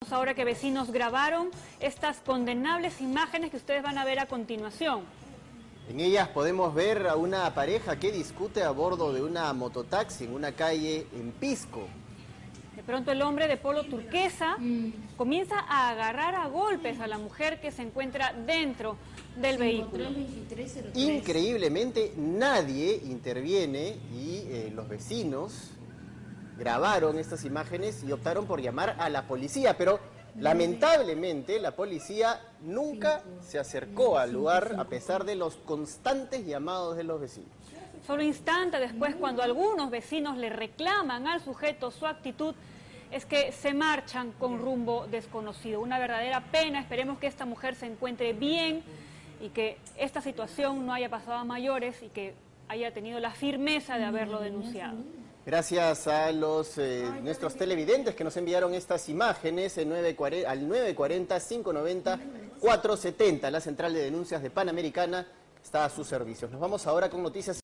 Ahora que vecinos grabaron estas condenables imágenes que ustedes van a ver a continuación. En ellas podemos ver a una pareja que discute a bordo de una mototaxi en una calle en Pisco. De pronto el hombre de polo turquesa comienza a agarrar a golpes a la mujer que se encuentra dentro del vehículo. Increíblemente nadie interviene y los vecinos grabaron estas imágenes y optaron por llamar a la policía, pero lamentablemente la policía nunca se acercó al lugar a pesar de los constantes llamados de los vecinos. Solo instantes después, cuando algunos vecinos le reclaman al sujeto su actitud, es que se marchan con rumbo desconocido. Una verdadera pena. Esperemos que esta mujer se encuentre bien y que esta situación no haya pasado a mayores y que haya tenido la firmeza de haberlo denunciado. Gracias a nuestros televidentes que nos enviaron estas imágenes al 940-590-470. La central de denuncias de Panamericana está a sus servicios. Nos vamos ahora con noticias.